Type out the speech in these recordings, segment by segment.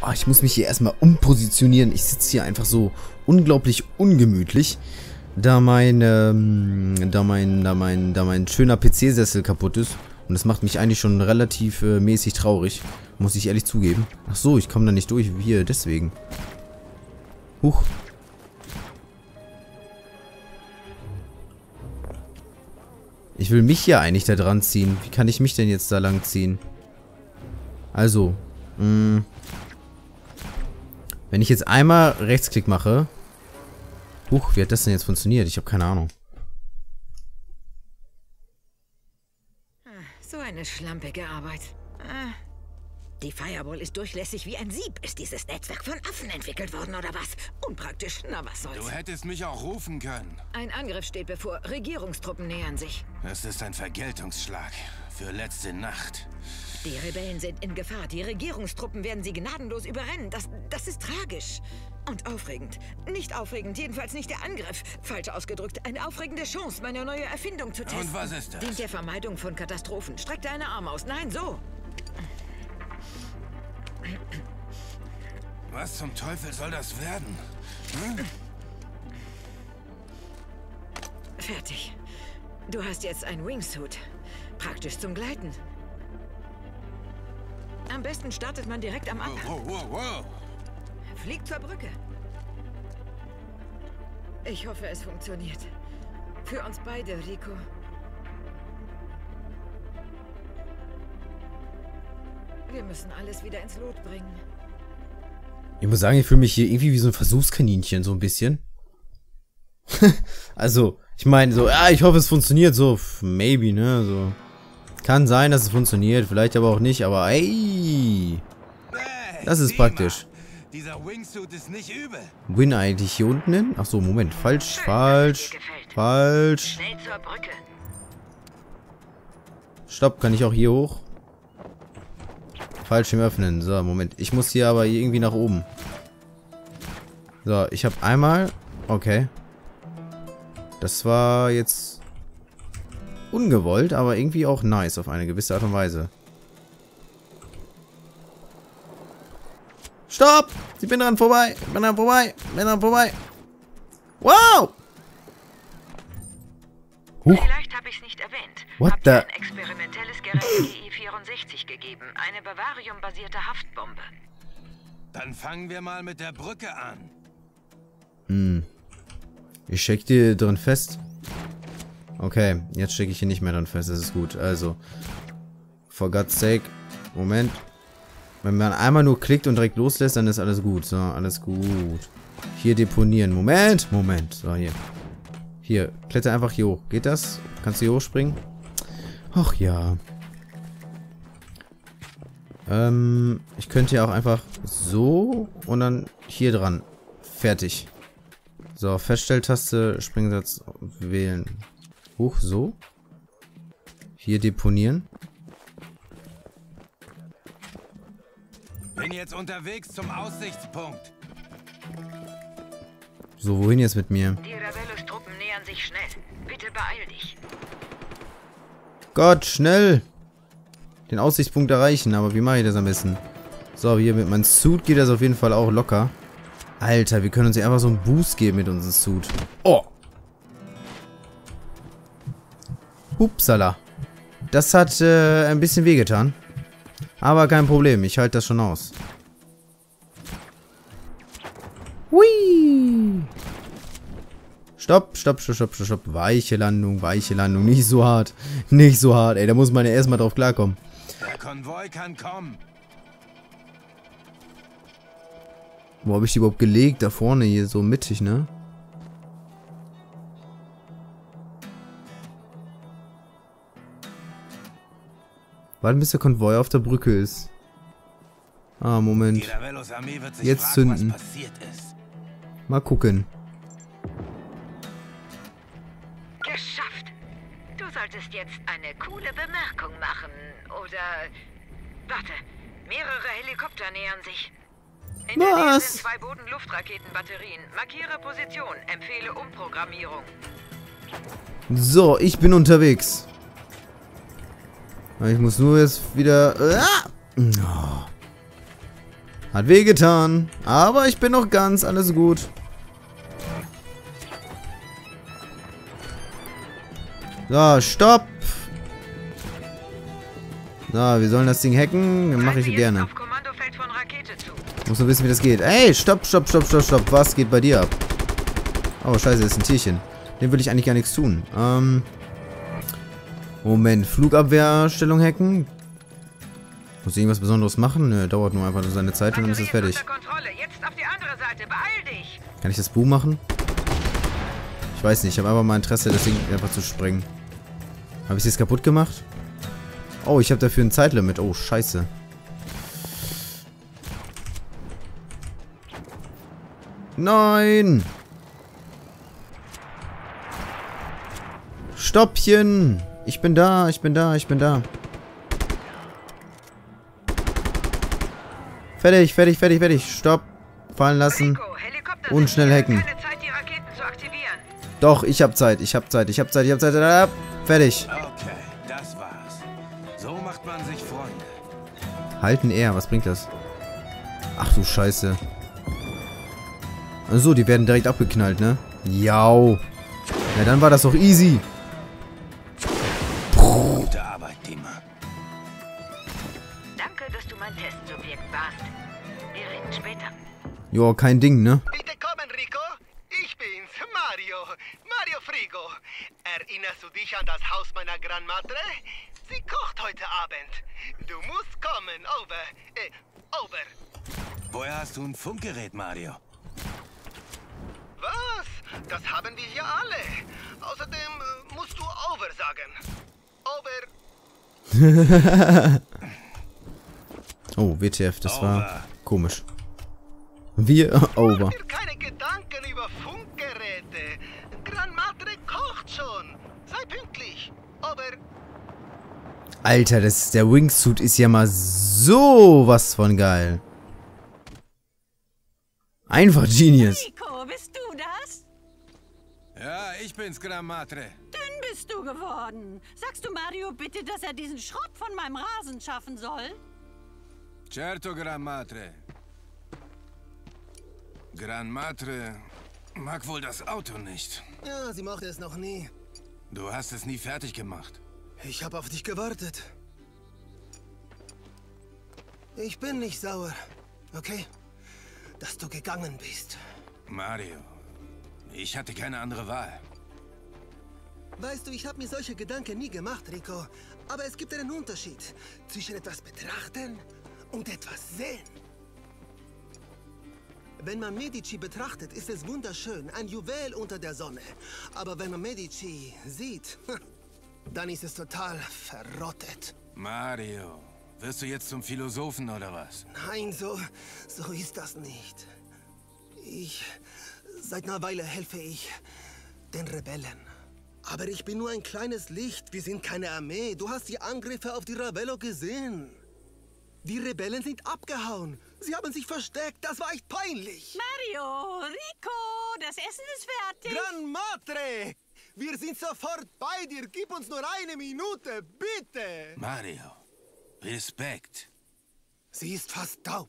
Oh, ich muss mich hier erstmal umpositionieren. Ich sitze hier einfach so unglaublich ungemütlich, da mein schöner PC-Sessel kaputt ist. Und das macht mich eigentlich schon relativ mäßig traurig. Muss ich ehrlich zugeben. Ach so, ich komme da nicht durch. Hier, deswegen. Huch. Ich will mich hier eigentlich da dran ziehen. Wie kann ich mich denn jetzt da lang ziehen? Also. Wenn ich jetzt einmal Rechtsklick mache. Huch, wie hat das denn jetzt funktioniert? Ich habe keine Ahnung. So eine schlampige Arbeit. Die Firewall ist durchlässig wie ein Sieb. Ist dieses Netzwerk von Affen entwickelt worden, oder was? Unpraktisch, na was soll's. Du hättest mich auch rufen können. Ein Angriff steht bevor. Regierungstruppen nähern sich. Es ist ein Vergeltungsschlag für letzte Nacht. Die Rebellen sind in Gefahr. Die Regierungstruppen werden sie gnadenlos überrennen. Das ist tragisch. Und aufregend. Nicht aufregend, jedenfalls nicht der Angriff. Falsch ausgedrückt, eine aufregende Chance, meine neue Erfindung zu testen. Und was ist das? Dient der Vermeidung von Katastrophen. Streck deine Arme aus. Nein, so. Was zum Teufel soll das werden? Hm? Fertig. Du hast jetzt ein Wingsuit. Praktisch zum Gleiten. Am besten startet man direkt am Abhang. Wow. Flieg zur Brücke. Ich hoffe, es funktioniert. Für uns beide, Rico. Wir müssen alles wieder ins Lot bringen. Ich muss sagen, ich fühle mich hier irgendwie wie so ein Versuchskaninchen, so ein bisschen. Also, ich meine, so, ja, ich hoffe, es funktioniert, so, maybe, ne, so. Kann sein, dass es funktioniert, vielleicht aber auch nicht, aber ey, das ist praktisch. Dieser Wingsuit ist nicht übel. Win eigentlich hier unten hin? Achso, Moment, falsch. Schnell zur Brücke. Stopp, kann ich auch hier hoch? Fallschirm öffnen. So, Moment. Ich muss hier aber irgendwie nach oben. So, ich habe einmal... Okay. Das war jetzt ungewollt, aber irgendwie auch nice auf eine gewisse Art und Weise. Stopp! Ich bin dran vorbei! Bin dran vorbei! Wow! Vielleicht habe ich es nicht erwähnt. What Habt the... ihr ein experimentelles Gerät GI-64 gegeben. Eine bavariumbasierte Haftbombe. Dann fangen wir mal mit der Brücke an. Ich steck die drin fest. Okay, jetzt stecke ich hier nicht mehr drin fest. Das ist gut. Also, for God's sake. Moment. Wenn man einmal nur klickt und direkt loslässt, dann ist alles gut. So, alles gut. Hier deponieren. Moment. So, hier. Hier, kletter einfach hier hoch. Geht das? Kannst du hier hochspringen? Ach ja. Ich könnte ja auch einfach so und dann hier dran. Fertig. So, Feststelltaste, Springsatz wählen. Hoch, so. Hier deponieren. Bin jetzt unterwegs zum Aussichtspunkt. So, wohin jetzt mit mir? Die Rebellus-Truppen nähern sich schnell. Bitte beeil dich. Gott, schnell! Den Aussichtspunkt erreichen, aber wie mache ich das am besten? So, hier mit meinem Suit geht das auf jeden Fall auch locker. Alter, wir können uns hier einfach so einen Boost geben mit unserem Suit. Oh! Upsala. Das hat ein bisschen wehgetan. Aber kein Problem, ich halte das schon aus. Hui! Stopp. Weiche Landung. Nicht so hart. Ey, da muss man ja erstmal drauf klarkommen. Der Konvoi kann kommen. Wo habe ich die überhaupt gelegt? Da vorne, hier so mittig, ne? Warten, bis der Konvoi auf der Brücke ist. Ah, Moment. Die Rebellus-Armee wird sich Jetzt fragen, zünden. was passiert ist. Mal gucken. Geschafft. Du solltest jetzt eine coole Bemerkung machen. Oder... Warte. Mehrere Helikopter nähern sich. In der Nähe sind 2 Boden-Luft-Raketenbatterien. Markiere Position. Empfehle Umprogrammierung. So, ich bin unterwegs. Ich muss nur jetzt wieder... Hat wehgetan. Aber ich bin noch ganz. Alles gut. So, stopp. So, wir sollen das Ding hacken. Dann mache ich gerne. Auf Kommandofeld von Rakete zu. Muss nur wissen, wie das geht. Ey, stopp, stopp, stopp, stopp, stopp. Was geht bei dir ab? Oh, scheiße, das ist ein Tierchen. Dem will ich eigentlich gar nichts tun. Moment, Flugabwehrstellung hacken. Muss ich irgendwas Besonderes machen? Nö, dauert nur einfach nur seine Zeit und dann ist es fertig. Jetzt auf die andere Seite. Beeil dich. Kann ich das Boom machen? Ich weiß nicht, ich habe einfach mal Interesse, das Ding einfach zu sprengen. Habe ich es jetzt kaputt gemacht? Oh, ich habe dafür ein Zeitlimit. Oh, scheiße. Nein! Stoppchen! Ich bin da, ich bin da, ich bin da. Fertig, fertig, fertig, fertig. Stopp. Fallen lassen. Und schnell hacken. Keine Zeit, die Raketen zu aktivieren. Doch, ich hab Zeit, ich hab Zeit, ich hab Zeit, ich hab Zeit. Fertig. Okay, das war's. So macht man sich Freunde. Halten R, was bringt das? Ach du Scheiße. Achso, die werden direkt abgeknallt, ne? Jau. Ja, dann war das doch easy. Gute Arbeit, Dima. Danke, dass du mein Testsubjekt warst. Wir reden später. Jo, kein Ding, ne? Bitte kommen, Rico. Ich bin's, Mario. Mario Frigo. Erinnerst du dich an das Haus meiner Grandmadre? Sie kocht heute Abend. Du musst kommen. Over. Woher hast du ein Funkgerät, Mario? Was? Das haben wir hier alle. Außerdem musst du over sagen. Over. Oh, WTF, das Over. war komisch. Wir over. Mach dir keine Gedanken über Funkgeräte. Grandmadre kocht schon. Sei pünktlich. Over. Alter, der Wingsuit ist ja mal sowas von geil. Einfach Genius. Rico, bist du das? Ja, ich bin's, Grandmadre. Dünn bist du geworden. Sagst du Mario bitte, dass er diesen Schrott von meinem Rasen schaffen soll? Certo, Grandmadre. Grandmadre mag wohl das Auto nicht. Ja, sie mochte es noch nie. Du hast es nie fertig gemacht. Ich habe auf dich gewartet. Ich bin nicht sauer, okay? Dass du gegangen bist. Mario, ich hatte keine andere Wahl. Weißt du, ich habe mir solche Gedanken nie gemacht, Rico. Aber es gibt einen Unterschied zwischen etwas betrachten und etwas sehen. Wenn man Medici betrachtet, ist es wunderschön, ein Juwel unter der Sonne. Aber wenn man Medici sieht, dann ist es total verrottet. Mario, wirst du jetzt zum Philosophen oder was? Nein, so ist das nicht. Seit einer Weile helfe ich den Rebellen. Aber ich bin nur ein kleines Licht. Wir sind keine Armee. Du hast die Angriffe auf die Ravello gesehen. Die Rebellen sind abgehauen. Sie haben sich versteckt. Das war echt peinlich. Mario, Rico, das Essen ist fertig. Grandmadre! Wir sind sofort bei dir. Gib uns nur eine Minute, bitte. Mario, Respekt. Sie ist fast taub.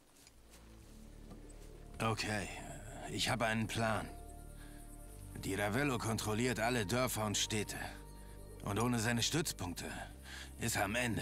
Okay, ich habe einen Plan. Die Ravello kontrolliert alle Dörfer und Städte. Und ohne seine Stützpunkte ist er am Ende.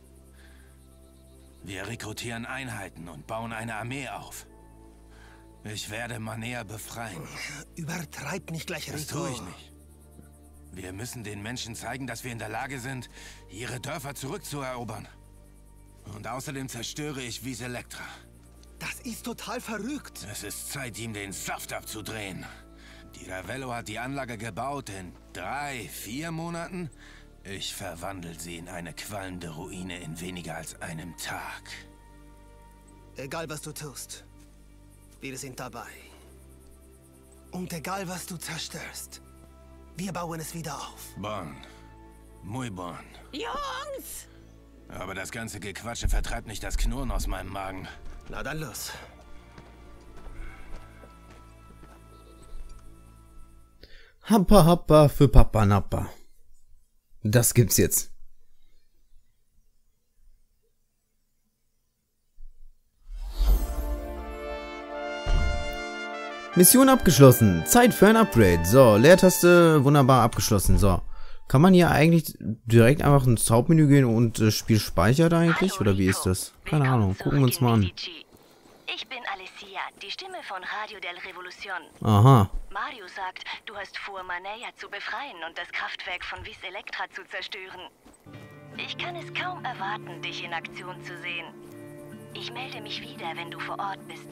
Wir rekrutieren Einheiten und bauen eine Armee auf. Ich werde Manea befreien. Übertreib nicht gleich, Rico. Das tue ich nicht. Wir müssen den Menschen zeigen, dass wir in der Lage sind, ihre Dörfer zurückzuerobern. Und außerdem zerstöre ich Vis Electra. Das ist total verrückt. Es ist Zeit, ihm den Saft abzudrehen. Die Ravello hat die Anlage gebaut in 3, 4 Monaten. Ich verwandle sie in eine qualmende Ruine in weniger als einem Tag. Egal, was du tust, wir sind dabei. Und egal, was du zerstörst, wir bauen es wieder auf. Bon. Muy bon. Jungs! Aber das ganze Gequatsche vertreibt nicht das Knurren aus meinem Magen. Na dann los. Happa Happa für Papa Nappa. Das gibt's jetzt. Mission abgeschlossen. Zeit für ein Upgrade. So, Leertaste, wunderbar abgeschlossen. So. Kann man hier eigentlich direkt einfach ins Hauptmenü gehen und das Spiel speichert eigentlich? Hallo, Oder wie ist das? Keine Ahnung. Gucken wir uns mal an. Ich bin Alicia, die Stimme von Radio del Revolution. Aha. Mario sagt, du hast vor, Manea zu befreien und das Kraftwerk von Vis Electra zu zerstören. Ich kann es kaum erwarten, dich in Aktion zu sehen. Ich melde mich wieder, wenn du vor Ort bist.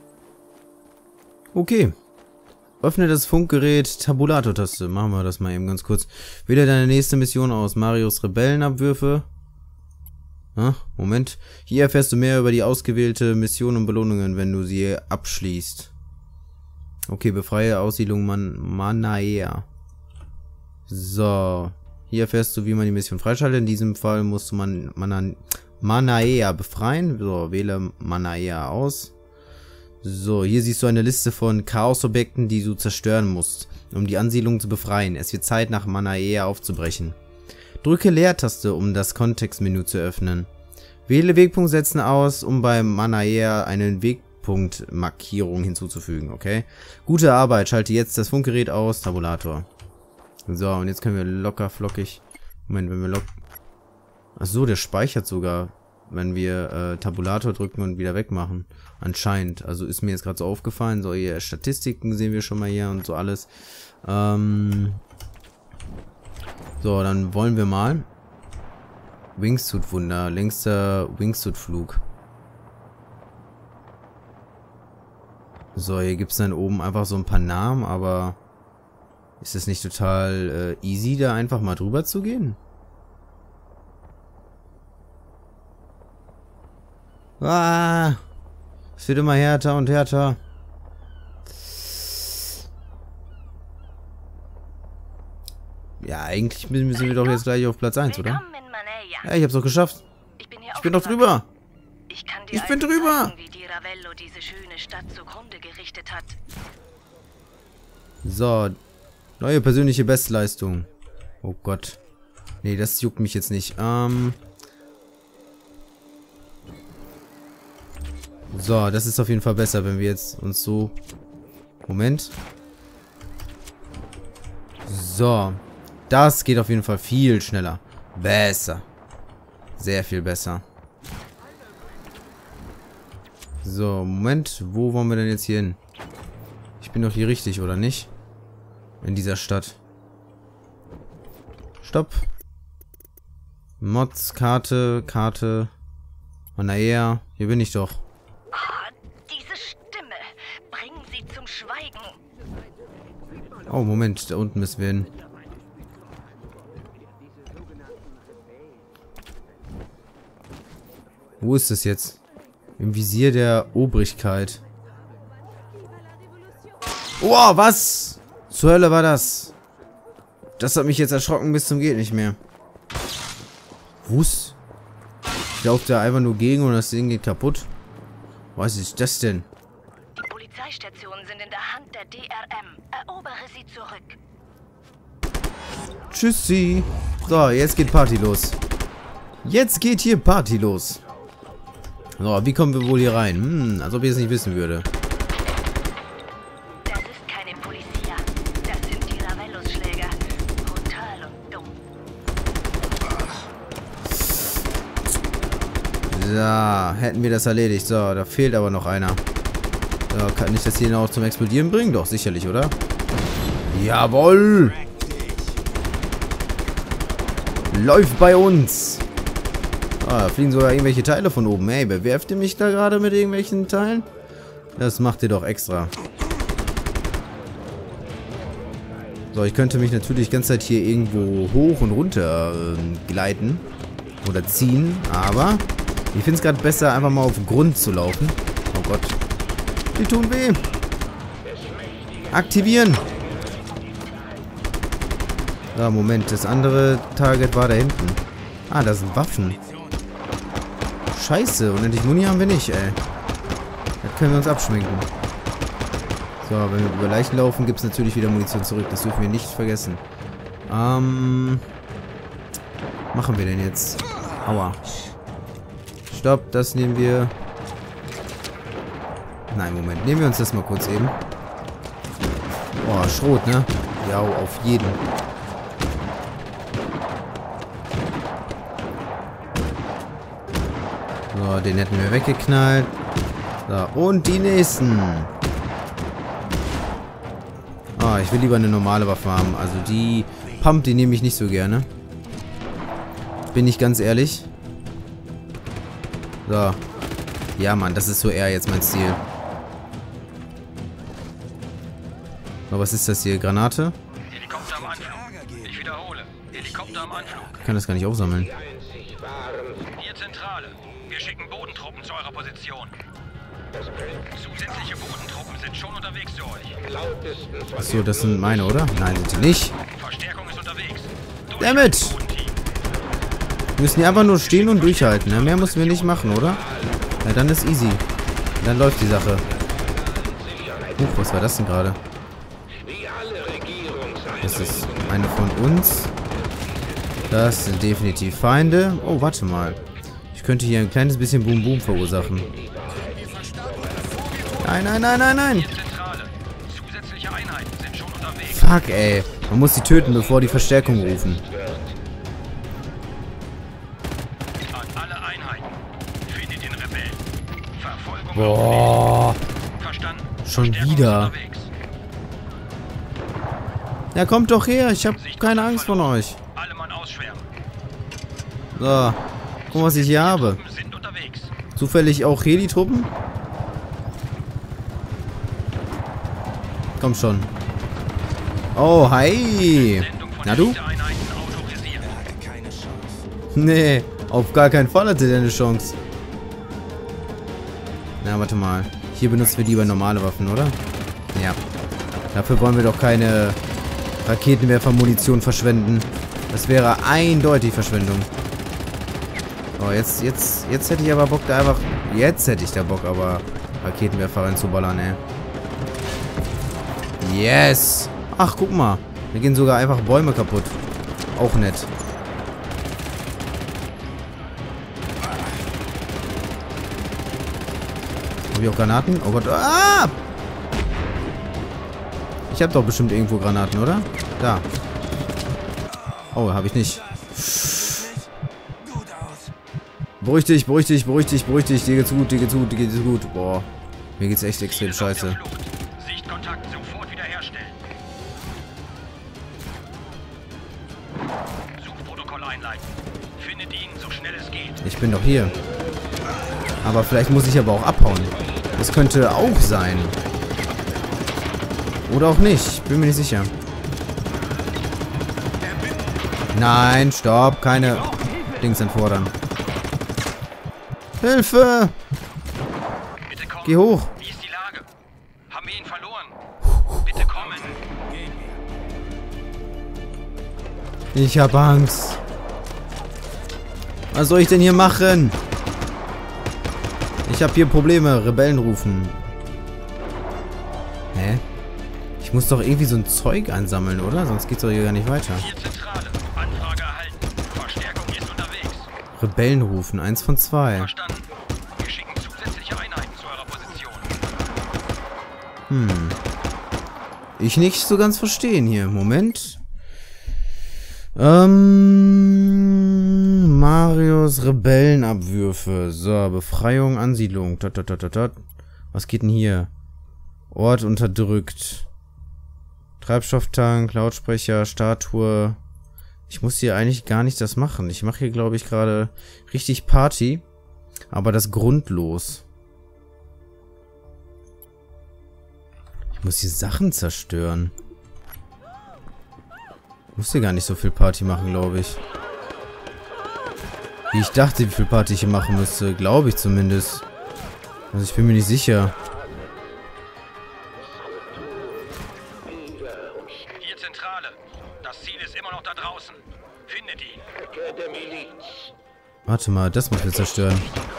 Okay. Öffne das Funkgerät, Tabulator-Taste. Machen wir das mal eben ganz kurz. Wähle deine nächste Mission aus. Marios Rebellenabwürfe. Moment. Hier erfährst du mehr über die ausgewählte Mission und Belohnungen, wenn du sie abschließt. Okay, befreie Aussiedlung Manaea. So. Hier erfährst du, wie man die Mission freischaltet. In diesem Fall musst du Manaea befreien. So, wähle Manaea aus. So, hier siehst du eine Liste von Chaosobjekten, die du zerstören musst, um die Ansiedlung zu befreien. Es wird Zeit, nach Manaea aufzubrechen. Drücke Leertaste, um das Kontextmenü zu öffnen. Wähle Wegpunkt setzen aus, um bei Manaea eine Wegpunktmarkierung hinzuzufügen, okay? Gute Arbeit, schalte jetzt das Funkgerät aus, Tabulator. So, und jetzt können wir locker flockig... Moment, wenn wir Achso, der speichert sogar, wenn wir Tabulator drücken und wieder wegmachen. Anscheinend. Also ist mir jetzt gerade so aufgefallen. So, hier Statistiken sehen wir schon mal hier und so alles. So, dann wollen wir mal. Wingsuit-Wunder. Längster Wingsuit-Flug. So, hier gibt es dann oben einfach so ein paar Namen, aber ist es nicht total easy, da einfach mal drüber zu gehen? Ah, es wird immer härter und härter. Ja, eigentlich müssen wir doch jetzt gleich auf Platz 1, oder? Ja, ich hab's doch geschafft. Ich bin doch drüber. Ich bin drüber. Zeigen, wie die Ravello diese schöne Stadt zugrunde gerichtet hat. So, neue persönliche Bestleistung. Oh Gott. Nee, das juckt mich jetzt nicht. So, das ist auf jeden Fall besser, wenn wir jetzt uns so... Moment. So. Das geht auf jeden Fall viel schneller. Besser. Sehr viel besser. So, Moment. Wo wollen wir denn jetzt hier hin? Ich bin doch hier richtig, oder nicht? In dieser Stadt. Stopp. Mods, Karte. Manaea. Hier bin ich doch. Diese Stimme. Bringen sie zum Schweigen. Oh, Moment. Da unten müssen wir hin. Wo ist es jetzt? Im Visier der Obrigkeit. Oh, was? Zur Hölle war das? Das hat mich jetzt erschrocken bis zum geht nicht mehr. Was? Ich laufe da einfach nur gegen und das Ding geht kaputt. Was ist das denn? Die Polizeistationen sind in der Hand der DRM. Erobere sie zurück. Tschüssi. So, jetzt geht Party los. Jetzt geht hier Party los. So, wie kommen wir wohl hier rein? Als ob ich es nicht wissen würde. Das ist keine Polizia. Das sind die Ravellos-Schläger. Brutal und dumm. So, hätten wir das erledigt. So, da fehlt aber noch einer. So, kann ich das hier noch zum Explodieren bringen? Doch, sicherlich, oder? Jawohl! Läuft bei uns! Ah, da fliegen sogar irgendwelche Teile von oben. Ey, bewerft ihr mich da gerade mit irgendwelchen Teilen? Das macht ihr doch extra. So, ich könnte mich natürlich die ganze Zeit hier irgendwo hoch und runter gleiten. Oder ziehen. Aber ich finde es gerade besser, einfach mal auf den Grund zu laufen. Oh Gott. Die tun weh. Aktivieren. So, Moment. Das andere Target war da hinten. Ah, das sind Waffen. Scheiße, unendlich Muni haben wir nicht, ey. Das können wir uns abschminken. So, wenn wir über Leichen laufen, gibt es natürlich wieder Munition zurück. Das dürfen wir nicht vergessen. Machen wir denn jetzt? Aua. Stopp, das nehmen wir. Nein, Moment. Nehmen wir uns das mal kurz eben. Oh, Schrot, ne? Ja, auf jeden. So, den hätten wir weggeknallt. So, und die nächsten. Ah, ich will lieber eine normale Waffe haben. Also die Pump, die nehme ich nicht so gerne. Bin ich ganz ehrlich. So. Ja, Mann, das ist so eher jetzt mein Ziel. So, was ist das hier? Granate? Helikopter am Anflug. Ich wiederhole. Helikopter am Anflug. Ich kann das gar nicht aufsammeln. Hier Zentrale. Wir schicken Bodentruppen zu eurer Position. Zusätzliche Bodentruppen sind schon unterwegs zu euch. Achso, das sind meine, oder? Nein, sind sie nicht. Verstärkung ist unterwegs. Dammit! Wir müssen hier einfach nur stehen und durchhalten. Ne? Mehr müssen wir nicht machen, oder? Ja, dann ist easy. Dann läuft die Sache. Was war das denn gerade? Das ist eine von uns. Das sind definitiv Feinde. Oh, warte mal. Ich könnte hier ein kleines bisschen Boom-Boom verursachen. Nein, nein, nein, nein, nein. Zusätzliche Einheiten sind schon unterwegs. Fuck, ey. Man muss die töten, bevor die Verstärkung rufen. An alle Einheiten. Findet den Rebellen. Verfolgung. Boah. Verstanden. Schon Verstärkung wieder. ist unterwegs. Ja, kommt doch her. Ich habe keine Angst von euch. Alle Mann ausschwärmen. So. Guck mal, was ich hier habe. Truppen sind unterwegs. Zufällig auch Heli-Truppen? Komm schon. Oh, hi. Na du? Einheiten autorisiert. Keine Chance. Nee, auf gar keinen Fall hatte der eine Chance. Na, warte mal. Hier benutzen wir lieber normale Waffen, oder? Ja. Dafür wollen wir doch keine Raketenwerfer-Munition verschwenden. Das wäre eindeutig Verschwendung. Oh, jetzt hätte ich aber Bock, da einfach... Jetzt hätte ich da Bock, aber Raketenwerfer reinzuballern, ey. Yes! Ach, guck mal. Wir gehen sogar einfach Bäume kaputt. Auch nett. Habe ich auch Granaten? Oh Gott. Ah! Ich habe doch bestimmt irgendwo Granaten, oder? Da. Oh, habe ich nicht. Beruhig dich, beruhig dich, beruhig dich, beruhig dich. Dir geht's gut, dir geht's gut, dir geht's gut. Boah. Mir geht's echt extrem scheiße. Sichtkontakt sofort wiederherstellen. Suchprotokoll einleiten. Findet ihn, so schnell es geht. Ich bin doch hier. Aber vielleicht muss ich aber auch abhauen. Das könnte auch sein. Oder auch nicht. Ich bin mir nicht sicher. Nein, stopp. Keine Dings entfordern. Hilfe! Bitte kommen. Geh hoch. Wie ist die Lage? Haben wir ihn verloren? Bitte kommen. Ich hab Angst. Was soll ich denn hier machen? Ich habe hier Probleme. Rebellen rufen. Hä? Ich muss doch irgendwie so ein Zeug einsammeln, oder? Sonst geht's doch hier gar nicht weiter. Hier Zentrale. Anfrage erhalten. Verstärkung ist unterwegs. Rebellen rufen. 1 von 2. Verstanden. Wir schicken zusätzliche Einheiten zu eurer Position. Ich nicht so ganz verstehen hier. Moment. Marios Rebellenabwürfe. So, Befreiung, Ansiedlung. Was geht denn hier? Ort unterdrückt. Treibstofftank, Lautsprecher, Statue. Ich muss hier eigentlich gar nicht das machen. Ich mache hier, glaube ich, gerade richtig Party. Aber das grundlos. Ich muss hier Sachen zerstören. Ich muss hier gar nicht so viel Party machen, glaube ich. Wie ich dachte, wie viel Party ich hier machen müsste. Glaube ich zumindest. Also ich bin mir nicht sicher. Hier Zentrale. Das Ziel ist immer noch da draußen. Findet ihn. Warte mal, das müssen wir zerstören.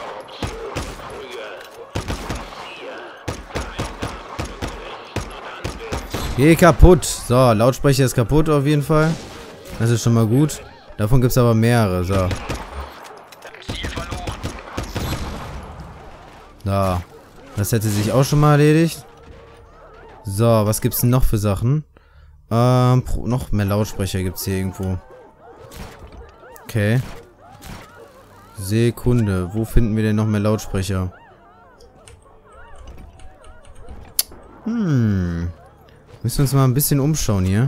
Geh kaputt. So, Lautsprecher ist kaputt auf jeden Fall. Das ist schon mal gut. Davon gibt es aber mehrere. So. Ziel verloren. Da. Das hätte sich auch schon mal erledigt. So, was gibt's denn noch für Sachen? Noch mehr Lautsprecher gibt's hier irgendwo. Okay. Sekunde. Wo finden wir denn noch mehr Lautsprecher? Müssen wir uns mal ein bisschen umschauen hier.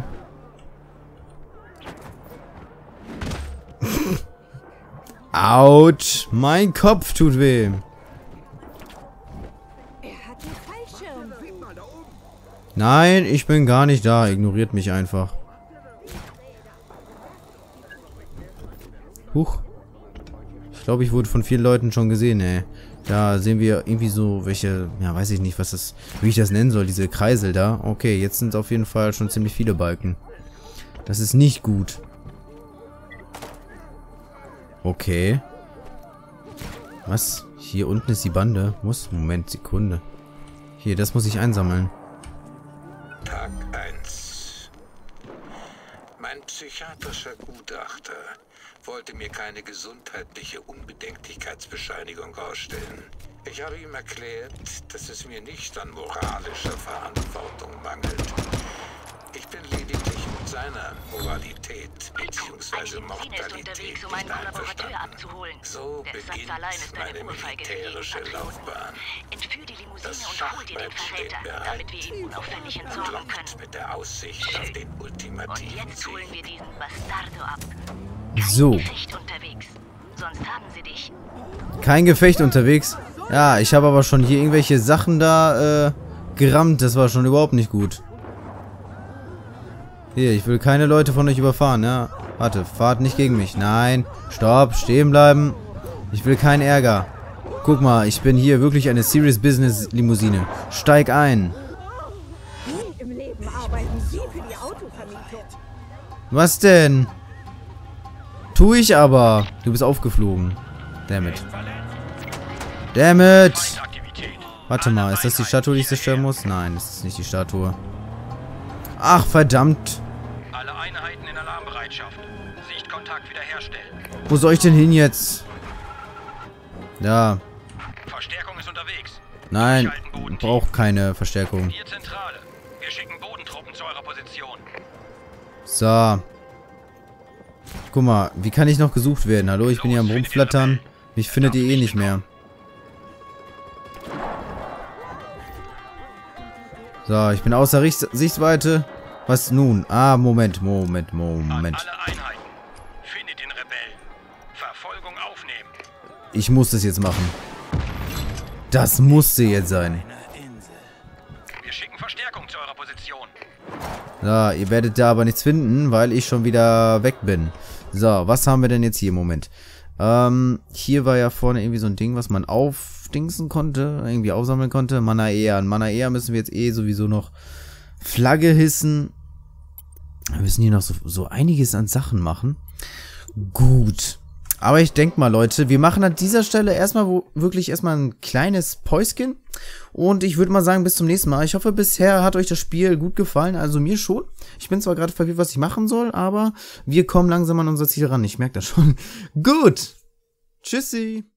Autsch! Mein Kopf tut weh. Nein, ich bin gar nicht da. Ignoriert mich einfach. Huch. Ich glaube, ich wurde von vielen Leuten schon gesehen, ey. Da sehen wir irgendwie so welche, ja, weiß ich nicht, wie ich das nennen soll, diese Kreisel da. Okay, jetzt sind es auf jeden Fall schon ziemlich viele Balken. Das ist nicht gut. Okay. Was? Hier unten ist die Bande. Moment, Sekunde. Hier, das muss ich einsammeln. Tag 1. Mein psychiatrischer Gutachter wollte mir keine gesundheitliche Unbedenklichkeitsbescheinigung ausstellen. Ich habe ihm erklärt, dass es mir nicht an moralischer Verantwortung mangelt. Ich bin lediglich mit seiner Moralität bzw. Mortalität nicht einverstanden. So beginnt meine militärische Laufbahn. Das Schachbrett steht bereit und lockt mit der Aussicht auf den ultimativen Sieg. So. Kein Gefecht unterwegs. Ja, ich habe aber schon hier irgendwelche Sachen da gerammt. Das war schon überhaupt nicht gut. Hier, ich will keine Leute von euch überfahren, ja. Warte, fahrt nicht gegen mich. Nein, stopp, stehen bleiben. Ich will keinen Ärger. Guck mal, ich bin hier wirklich eine Serious Business Limousine. Steig ein. Im Leben arbeiten Sie für die Autovermietung. Was denn? Tu ich aber. Du bist aufgeflogen. Dammit. Dammit. Warte mal, ist das die Statue, die ich zerstören muss? Nein, das ist nicht die Statue. Ach, verdammt. Alle Einheiten in Alarmbereitschaft. Sichtkontakt wiederherstellen. Wo soll ich denn hin jetzt? Da. Verstärkung ist unterwegs. Nein, braucht keine Verstärkung. Hier Zentrale. Wir schicken Bodentruppen zu eurer Position. So. Guck mal, wie kann ich noch gesucht werden? Hallo, ich bin hier am Rumflattern. Mich findet ihr eh nicht mehr. So, ich bin außer Sichtweite. Was nun? Ah, Moment. Alle Einheiten. Findet den Rebellen. Verfolgung aufnehmen. Ich muss das jetzt machen. Das musste jetzt sein. Wir schicken Verstärkung zu eurer Position. So, ihr werdet da aber nichts finden, weil ich schon wieder weg bin. So, was haben wir denn jetzt hier? Moment. Hier war ja vorne irgendwie so ein Ding, was man aufdingsen konnte, irgendwie aufsammeln konnte. Manaea. An Manaea müssen wir jetzt eh sowieso noch Flagge hissen. Wir müssen hier noch so einiges an Sachen machen. Gut. Aber ich denke mal, Leute, wir machen an dieser Stelle erstmal wirklich ein kleines Päuschen. Und ich würde mal sagen, bis zum nächsten Mal. Ich hoffe, bisher hat euch das Spiel gut gefallen. Also mir schon. Ich bin zwar gerade verwirrt, was ich machen soll, aber wir kommen langsam an unser Ziel ran. Ich merke das schon. Gut. Tschüssi.